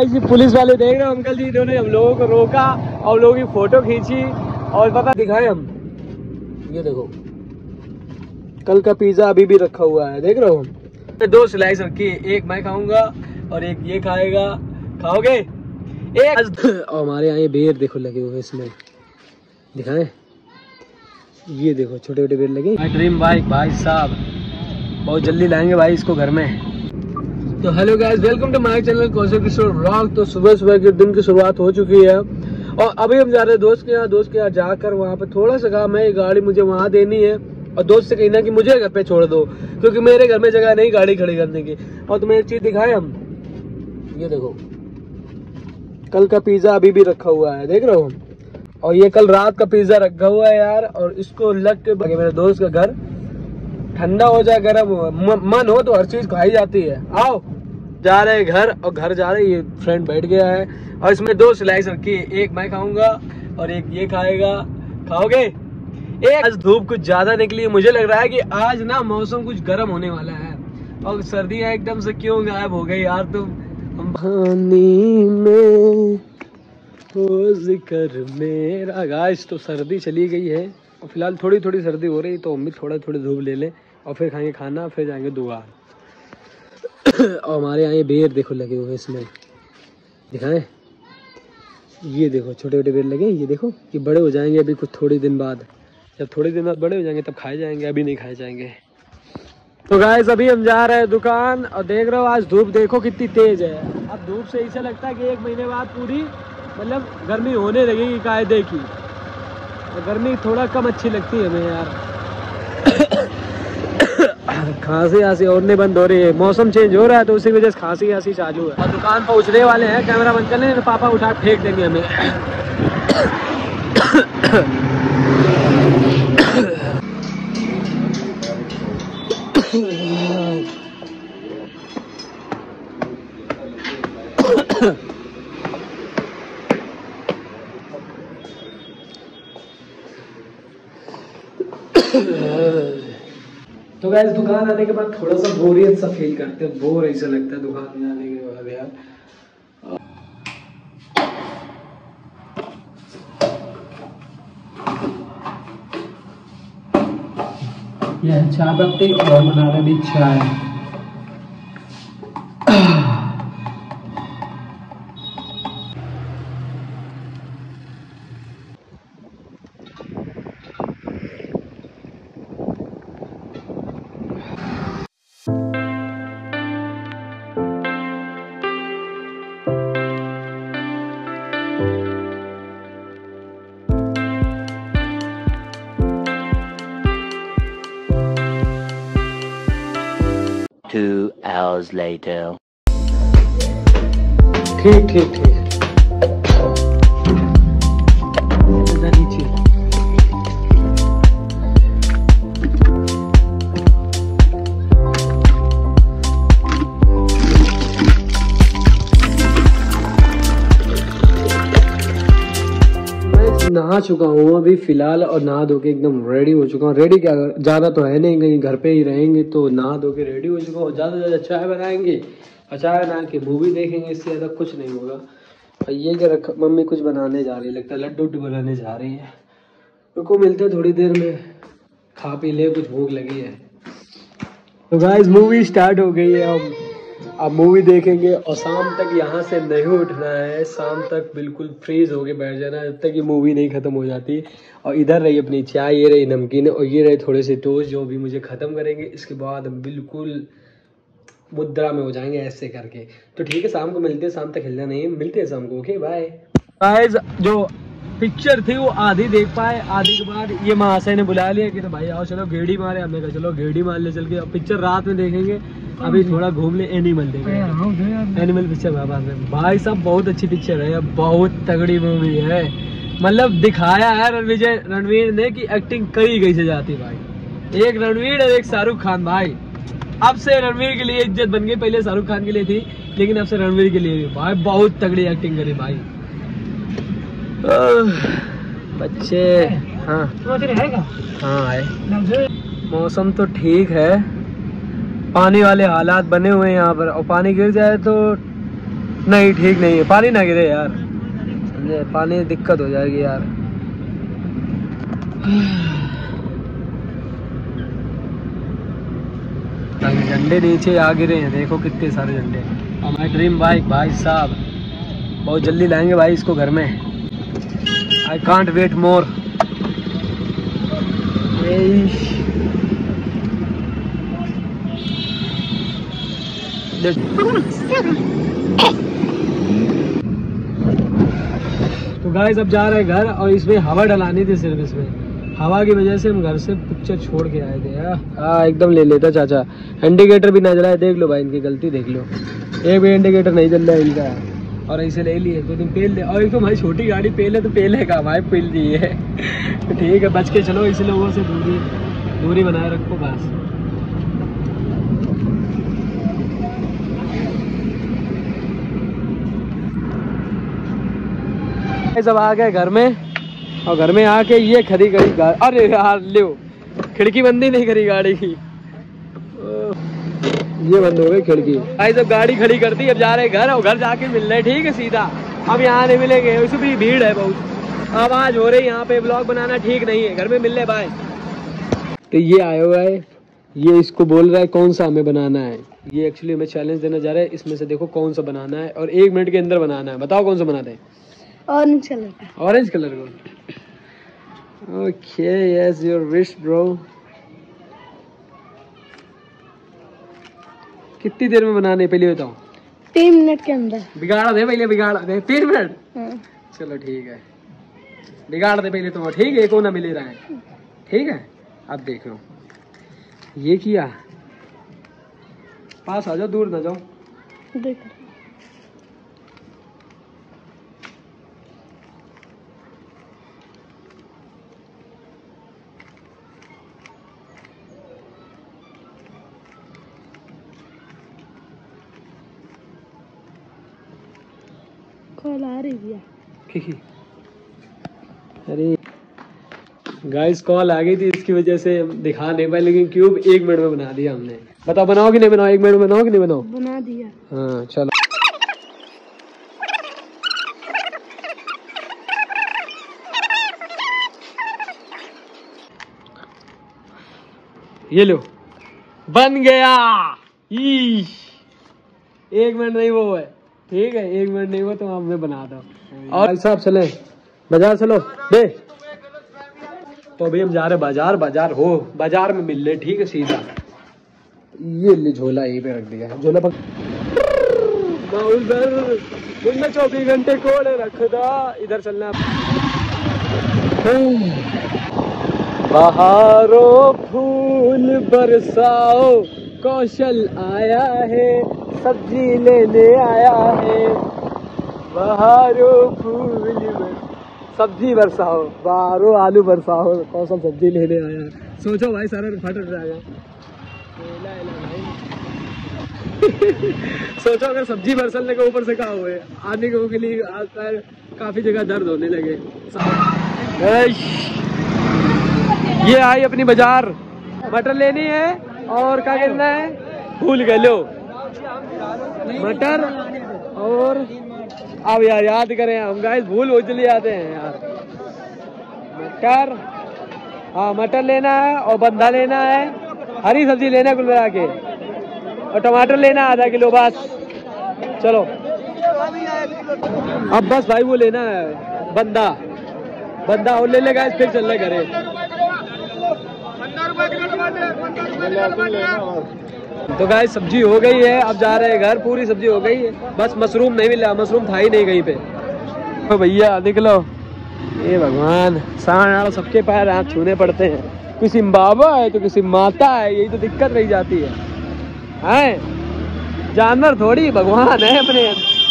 जी police वाले देख रहे हो अंकल जी, इन्होंने हम लोगों को रोका और लोगों की फोटो खींची और पता दिखाए हम, ये देखो कल का पिज्जा अभी भी रखा हुआ है, देख रहे हो। 2 स्लाइस रखी है, एक मैं खाऊंगा और एक ये खाएगा, खाओगे एक। और हमारे यहाँ ये बेर देखो लगे हुए इसमें, दिखाएं, ये देखो छोटे छोटे बेर लगे। ड्रीम बाइक भाई साहब बहुत जल्दी लाएंगे भाई इसको घर में। तो hello guys, welcome to my channel Kaushal Kishore vlog. तो सुबह सुबह के दिन की शुरुआत हो चुकी है और अभी हम जा रहे हैं दोस्त के यहाँ जाकर वहाँ पे थोड़ा सा काम है, गाड़ी मुझे वहाँ देनी है और दोस्त से कहना कि मुझे घर पे छोड़ दो क्योंकि मेरे घर में जगह नहीं गाड़ी खड़ी करने की। और तुम्हें एक चीज दिखाए हम, ये देखो कल का पिज्जा अभी भी रखा हुआ है, देख रहे हो। और ये कल रात का पिज्जा रखा हुआ है यार, और इसको लग के मेरे दोस्त का घर ठंडा हो जाए, गर्म मन हो तो हर चीज खाई जाती है। आओ जा रहे हैं घर, और घर जा रहे, ये फ्रेंड बैठ गया है और इसमें 2 स्लाइस रखी है, एक मैं खाऊंगा और एक ये खाएगा, खाओगे एक। आज धूप कुछ ज्यादा निकली है, मुझे लग रहा है कि आज ना मौसम कुछ गर्म होने वाला है और सर्दियां एकदम से क्यों गायब हो गई यार। तुम पानी में हो जिक्र मेरा। गाइस तो सर्दी चली गई है और फिलहाल थोड़ी थोड़ी सर्दी हो रही, तो हम भी थोड़ा थोड़ी धूप ले लें और फिर खाएंगे खाना, फिर जाएंगे दुकान। और हमारे यहाँ ये बेर देखो लगे हुए इसमें, दिखाएं, ये देखो छोटे छोटे बेर लगे, ये देखो कि बड़े हो जाएंगे अभी कुछ थोड़ी दिन बाद, जब थोड़ी दिन बाद बड़े हो जाएंगे तब खाए जाएंगे, अभी नहीं खाए जाएंगे। तो गाइस अभी हम जा रहे हैं दुकान और देख रहे हो आज धूप देखो कितनी तेज है। अब धूप से ऐसा लगता है कि 1 महीने बाद पूरी मतलब गर्मी होने लगेगी कायदे की, और गर्मी थोड़ा कम अच्छी लगती है हमें यार। खांसी आंसी और बंद हो रही है, मौसम चेंज हो रहा है तो उसी वजह से खांसी आंसी चालू है। और दुकान पहुंचने वाले हैं, कैमरा बंद कर लें, पापा उठा फेंक देंगे हमें। तो गाइस दुकान आने के बाद थोड़ा सा बोरियत सा फील करते हैं, बोर ऐसा लगता है दुकान में आने के बाद यार। यह चाय पत्ती और बना रहे भी चाय। Two hours later. ठीक ठीक ठीक नीचे। नहा चुका हूँ अभी फिलहाल और नहा धो के एकदम रेडी हो चुका हूँ। रेडी क्या, ज़्यादा तो है नहीं, कहीं घर पे ही रहेंगे, तो नहा धो के रेडी हो चुका हूँ। ज़्यादा से ज़्यादा चाय बनाएंगे और चाय बना के मूवी देखेंगे, इससे ज़्यादा कुछ नहीं होगा। और ये क्या रखा, मम्मी कुछ बनाने जा रही है, लगता है लड्डू उड्डू बनाने जा रही है। उनको मिलते हैं थोड़ी देर में, खा पी ले, कुछ भूख लगी है। तो गाइस मूवी स्टार्ट हो गई है, अब मूवी देखेंगे और शाम तक यहाँ से नहीं उठना है, शाम तक बिल्कुल फ्रीज होके बैठ जाना है जब तक ये मूवी नहीं खत्म हो जाती। और इधर रही अपनी चाय, ये रही नमकीन और ये रहे थोड़े से टोस्ट जो भी मुझे ख़त्म करेंगे। इसके बाद हम बिल्कुल मुद्रा में हो जाएंगे ऐसे करके। तो ठीक है, शाम को मिलते हैं, शाम तक हिलना नहीं है, मिलते हैं शाम को, ओके बाय। गाइस जो पिक्चर थी वो आधी देख पाए, आधी के बाद ये महाशय ने बुला लिया कि तो भाई आओ चलो गेड़ी मारे। हमने कहा चलो गेड़ी मार ले चल के, पिक्चर रात में देखेंगे, अभी थोड़ा घूम ले, एनिमल देखेंगे, एनिमल पिक्चर भाई साहब बहुत अच्छी पिक्चर है, बहुत तगड़ी मूवी है। मतलब दिखाया है रणवीर ने कि एक्टिंग कई गई से जाती भाई। एक रणवीर और एक शाहरुख खान भाई, अब से रणवीर के लिए इज्जत बन गई, पहले शाहरुख खान के लिए थी लेकिन अब से रणवीर के लिए भी भाई बहुत तगड़ी एक्टिंग करी भाई। बच्चे हाँ हाँ आए, मौसम तो ठीक है, पानी वाले हालात बने हुए हैं यहाँ पर, और पानी गिर जाए तो नहीं ठीक नहीं है, पानी ना गिरे यार, समझे, पानी दिक्कत हो जाएगी यार। झंडे नीचे आ गिरे हैं, देखो कितने सारे झंडे। हमारे ड्रीम बाइक भाई साहब बहुत जल्दी लाएंगे भाई इसको घर में। I can't wait more. तो गाइस अब जा रहे हैं घर, और इसमें हवा डलानी थी सिर्फ, इसमें हवा की वजह से हम घर से पिक्चर छोड़ के आए थे। हाँ एकदम ले लेता चाचा। इंडिकेटर भी ना जला है, देख लो भाई इनकी गलती देख लो, एक भी इंडिकेटर नहीं जल रहा है इनका, और ऐसे ले लिए तो तुम पेल ले। और एक तो भाई छोटी गाड़ी पेले तो पेले का भाई पेल दी है। ठीक है बच के चलो, इस लोगों से दूरी बनाए रखो बस। सब आ गए घर में, और घर में आके ये खड़ी गाड़ी, अरे यार लो खिड़की बंद ही नहीं करी गाड़ी की, ये बंद हो गई खिड़की। भाई सब गाड़ी खड़ी कर दी, अब जा रहे घर, और घर जाके मिल रहे ठीक है सीधा। अब यहाँ नहीं मिलेंगे, उसमें भी भीड़ है बहुत, आवाज हो रही यहाँ पे, ब्लॉग बनाना ठीक नहीं है, घर में मिल रहे भाई। तो ये आया हुआ है, ये इसको बोल रहा है कौन सा हमें बनाना है। ये एक्चुअली हमें चैलेंज देना जा रहा है, इसमें से देखो कौन सा बनाना है, और 1 मिनट के अंदर बनाना है। बताओ कौन सा बनाते हैं? ऑरेंज कलर का। ऑरेंज कलर को। Okay yes your wish bro. कितनी देर में बनाने पहले बताओ? 3 मिनट के अंदर। बिगाड़ दे पहले, बिगाड़ दे 3 मिनट। हाँ। चलो ठीक है, बिगाड़ दे पहले तो, ठीक है, को ना मिल रहा है, ठीक है। अब देख लो ये किया, पास आ जाओ, दूर ना जाओ। देख कॉल आ रही है। अरे गाइस कॉल आ गई थी, इसकी वजह से दिखा नहीं पाए, लेकिन क्यूब 1 मिनट में बना दिया हमने। बताओ बनाओ कि नहीं बनाओ? 1 मिनट में बनाओ कि नहीं बनाओ? बना दिया। हाँ चलो। ये लो बन गया। 1 मिनट नहीं वो है, ठीक है, 1 मिनट नहीं वो तो हमें बना दो। और भाई साहब चले बाजार, चलो दे। तो अभी हम जा रहे बाजार, बाजार में मिल रहे, ठीक है सीधा। ये ले झोला यहीं पे रख दिया, झोला पक 24 घंटे कोड़े रखदा, इधर चलना। बहारों फूल बरसाओ, कौशल आया है, सब्जी लेने आया है। बहारों फूल सब्जी बरसाओ, बहारों आलू बरसाओ, कौशल सब्जी लेने आया। सोचो भाई सारा फट जाएगा। सोचो अगर सब्जी बरसने के ऊपर से कहा हुए आने के लिए काफी जगह दर्द होने लगे। ये आई अपनी बाजार, मटर लेनी है और क्या करना है भूल गए, लो मटर। और अब यार याद करें हम गाइस, भूल हो चले जाते हैं यार। मटर, हाँ मटर लेना है, और बंधा लेना है, हरी सब्जी लेना है कुल मिला के, और टमाटर लेना आधा किलो बस। चलो अब बस भाई वो लेना है बंदा और ले लेगा, फिर चल रहे घरे। तो गाइस सब्जी हो गई है, अब जा रहे हैं घर, पूरी सब्जी हो गई है, बस मशरूम नहीं मिला, मशरूम था ही नहीं कहीं पे। तो भैया निकलो, ये भगवान सांड सबके पैर हाथ छूने पड़ते हैं, किसी बाबा है तो किसी माता है, यही तो दिक्कत रही जाती है। जानवर थोड़ी भगवान है अपने।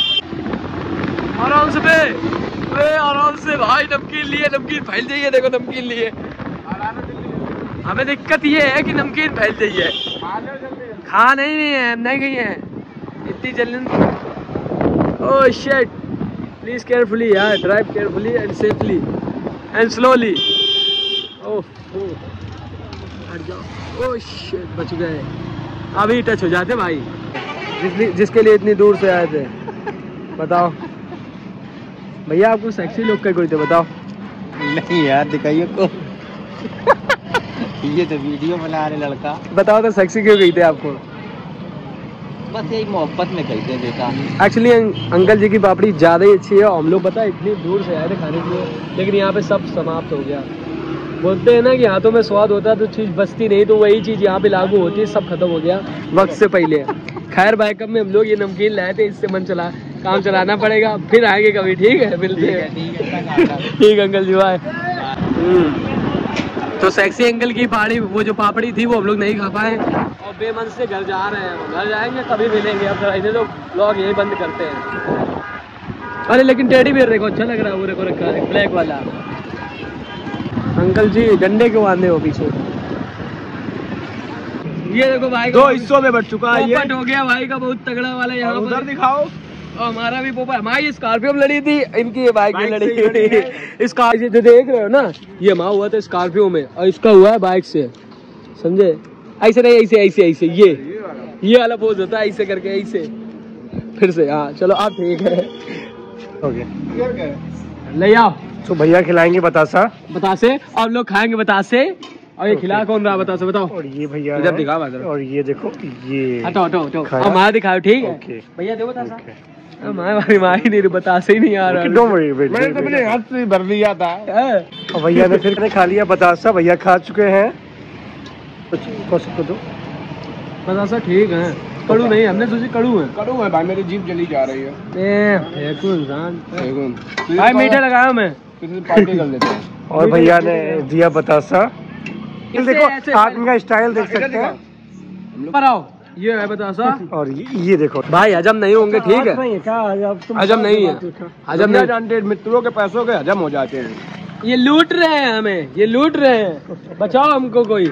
आराम से भाई, नमकीन लिए, नमकीन फैल जाइए, देखो नमकीन लिए। हमें दिक्कत ये है कि नमकीन फैल जाइए, खा नहीं है, नहीं गई है इतनी जल्दी। ओह शिट, प्लीज केयरफुली यार, drive carefully and safely and slowly. Oh हट जाओ। ओह शिट, बच गए, अभी टच हो जाते भाई, जिसके लिए इतनी दूर से आए थे। बताओ भैया, आपको सेक्सी लुक का कोई तो बताओ। नहीं यार, दिखाइए को। ये तो वीडियो बना रहे लड़का। बताओ तो सेक्सी क्यों कहते आपको? बस यही मोहब्बत में कहते देखा। एक्चुअली अंकल जी की पापड़ी ज़्यादा ही अच्छी है। हम लोग पता है इतनी दूर से आए थे खाने के लिए, लेकिन यहाँ पे सब समाप्त हो गया। बोलते हैं ना कि हाथों में स्वाद होता है तो चीज़ बचती नहीं, तो वही चीज़ यहाँ पे लागू होती है। सब खत्म हो गया वक्त से पहले। खैर भाई, कब में हम लोग ये नमकीन लाए थे, इससे काम चलाना पड़ेगा। फिर आएंगे कभी, ठीक है? मिलते हैं। ठीक अंकल जी, बाय। तो सेक्सी अंकल की पहाड़ी वो जो पापड़ी थी वो हम लोग नहीं खा पाए और बेमन से घर जा रहे हैं। घर जाएंगे कभी मिलेंगे। अब इन्हें तो ब्लॉग यही बंद करते हैं। अरे लेकिन टेडी बियर देखो, अच्छा लग रहा है। वो देखो रखा है ब्लैक वाला। अंकल जी डंडे क्यों बांधे हो पीछे? ये देखो भाई, 2 हिस्सों में बट चुका है। ये हो गया भाई का बहुत तगड़ा वाला। यहाँ उधर दिखाओ। और हमारा भी पोपा। हमारी स्कॉर्पियो में लड़ी थी, इनकी बाइक में लड़ी थी। स्कॉर्पियो जो देख रहे हो ना, ये माँ हुआ था स्कॉर्पियो में और इसका हुआ है बाइक से, समझे? ऐसे नहीं, ऐसे ऐसे ऐसे ये वाला पोज होता है, ऐसे करके ऐसे। फिर से हाँ, चलो आप ठीक है। ले आओ। तो भैया खिलाएंगे बतासा। बतासे और लोग खाएंगे बतासे। और ये खिला कौन रहा बतासे बताओ? और ये भैया इधर दिखा। और ये देखो, ये हटो हटो हटो, हमारा दिखाओ, ठीक है भैया? देखो बतासा। हमारी नहीं, बतासे ही नहीं आ रहा। मैंने तो अपने हाथ से भर लिया था। भैया ने फिर खा लिया बतासा। भैया खा चुके हैं। दो बतासा ठीक है, कड़ू नहीं। हमने सोची कड़ू है भाई, मेरी जीभ जली जा रही है। भाई मीठा लगाया मैं। पार्टी कर लेते हैं। और भैया ने दिया बतासा। देखो आदमी का स्टाइल देख सकते हैं। पर आओ, ये है बतासा। और ये देखो भाई, हजम नहीं होंगे, ठीक है? हजम नहीं है, हजम नहीं जानते। मित्रों के पैसों के हजम हो जाते हैं। ये लूट रहे हैं हमें, ये लूट रहे हैं। बचाओ हमको कोई।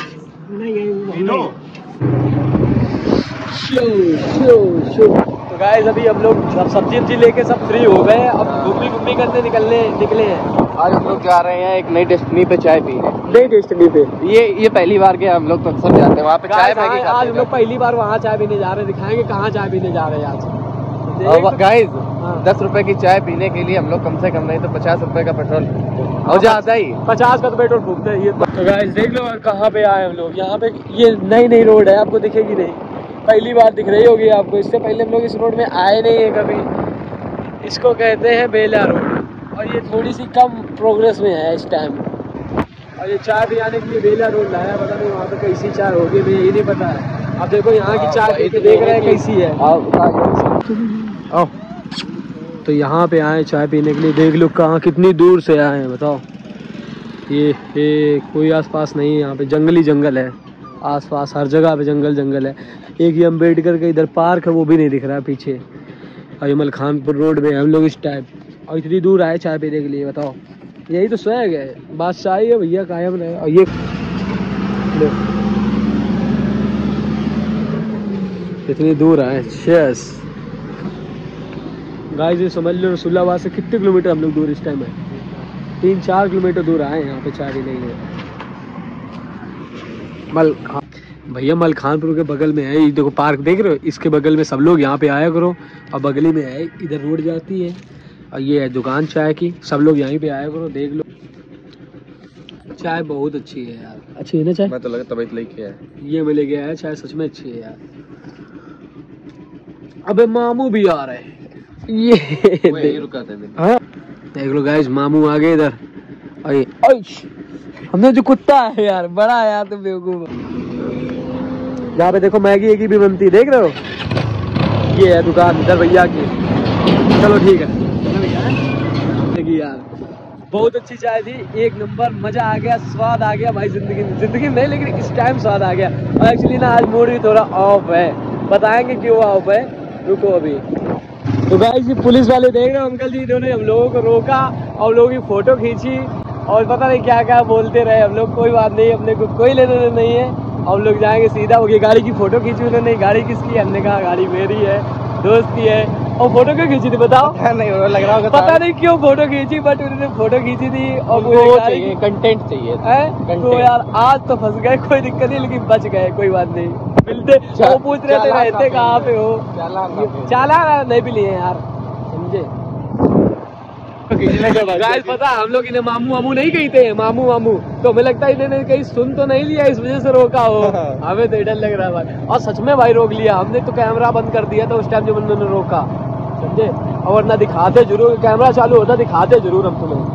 तो गाइस, अभी हम लोग सब्जी लेके सब फ्री हो गए। अब घूमी करने निकले हैं। आज हम लोग जा रहे हैं एक नई डेस्टिनी पे चाय पीने। नई डेस्टिनी पे ये पहली बार के हम लोग तो अक्सर जाते हैं वहाँ पे चाय पीने। आज हम लोग पहली बार वहाँ चाय पीने जा रहे हैं। दिखाएंगे कहाँ चाय पीने जा रहे हैं आज। गाइस, 10 रुपए की चाय पीने के लिए हम लोग कम से कम नहीं तो 50 रुपए का पेट्रोल हो जाता ही। 50 का तो पेट्रोल फूकते हैं ये। तो गाइस देख लो कहाँ पे आए हम लोग। यहाँ पे ये नई रोड है, आपको दिखेगी नहीं, पहली बार दिख रही होगी आपको। इससे पहले हम लोग इस रोड में आए नहीं है कभी। इसको कहते हैं बेला रोड और ये थोड़ी सी कम प्रोग्रेस में है इस टाइम। और ये चाय पिलाने के लिए बेला रोड लाया। पता नहीं वहाँ पे कैसी चाय होगी, मुझे ये नहीं पता है। अब देखो यहाँ की चाय देख रहे हैं कैसी है। आओ, तो यहाँ पे आए चाय पीने के लिए। देख लो कहाँ कितनी दूर से आए हैं, बताओ। ये कोई आसपास नहीं है, यहाँ पे जंगली जंगल है आसपास, हर जगह पे जंगल है। एक ये अम्बेडकर का इधर पार्क है, वो भी नहीं दिख रहा है पीछे। और ये मलखानपुर रोड में हम लोग इस टाइम, और इतनी दूर आए चाय पीने के लिए, बताओ। यही तो स्वैग है, बादशाह है भैया, कायम रहे। और ये इतनी दूर आए। चीयर्स गाइस, ये समझ लो रसूलाबाद से कितने किलोमीटर हम लोग दूर इस टाइम है। 3-4 किलोमीटर दूर आए यहाँ पे चाय पीने के लिए। भैया मलखानपुर के बगल में है, ये देखो पार्क देख रहे हो, इसके बगल में सब लोग यहाँ पे आया करो। और बगल ही में है, इधर रोड जाती है और ये है दुकान चाय की, सब लोग यहीं पे आया करो। देख लो चाय बहुत अच्छी है यार। अच्छी है ना चाय? मैं तो लगा तबीयत लेके आया। ये मैं लेके आया, चाय सच में अच्छी है यार। अबे मामू भी आ रहे हैं। ये रुका था। हाँ देख लो गाइस, मामू आ गए इधर। हमने जो कुत्ता है यार, बड़ा है यार, तुम बेवकूफ। यहाँ पे देखो मैगी भी बनती है, देख रहे हो? ये है दुकान इधर भैया की। चलो ठीक है यार, बहुत अच्छी चाय थी, एक नंबर, मजा आ गया, स्वाद आ गया भाई। जिंदगी में नहीं, लेकिन इस टाइम स्वाद आ गया। और एक्चुअली ना आज मूड भी थोड़ा ऑफ है, बताएंगे क्यों ऑफ है, रुको अभी। तो गाइस, ये पुलिस वाले देख रहे हो अंकल जी, इन्होंने हम लोगों को रोका और लोगों की फोटो खींची और पता नहीं क्या क्या बोलते रहे हम लोग। कोई बात नहीं, अपने को कोई लेना देना नहीं है, हम लोग जाएंगे सीधा। वो गाड़ी की फोटो खींची उन्होंने। गाड़ी किसकी? हमने कहा गाड़ी मेरी है, दोस्त की है। और फोटो क्यों खींची थी बताओ? नहीं लग रहा होगा, पता नहीं क्यों फोटो खींची, बट उन्होंने फोटो खींची थी। और चाहिए कंटेंट चाहिए तो यार आज तो फंस गए, कोई दिक्कत नहीं, लेकिन बच गए, कोई बात नहीं। मिलते वो पूछ रहे थे रहते कहाँ पे हो। चालान नहीं भी लिए यार, समझे। गाइस पता हम लोग इन्हें मामू मामू नहीं कहते हैं, मामू मामू, तो हमें लगता है इन्होंने कहीं सुन तो नहीं लिया इस वजह से रोका हो। हमें तो डर लग रहा है भाई, और सच में भाई रोक लिया हमने तो, कैमरा बंद कर दिया था उस टाइम जब उन्होंने रोका, समझे। और वरना दिखाते जरूर, कैमरा चालू होता दिखाते जरूर हम तुम्हें।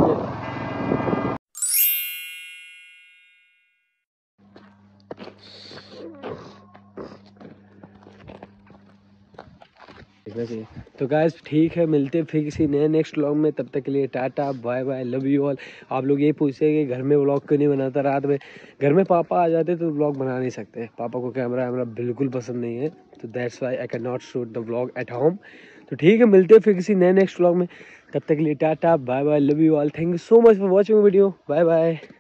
तो गाइस ठीक है, मिलते फिर किसी नए नेक्स्ट व्लॉग में, तब तक के लिए tata bye bye, love you all. आप लोग ये पूछे कि घर में व्लॉग क्यों नहीं बनाता रात में, घर में पापा आ जाते तो व्लॉग बना नहीं सकते, पापा को कैमरा वैमरा बिल्कुल पसंद नहीं है, तो that's why I can not shoot the vlog at home. तो ठीक है, मिलते फिर किसी नए नेक्स्ट व्लॉग में, तब तक के लिए tata bye bye, love you all, thank you so much for watching video, bye bye.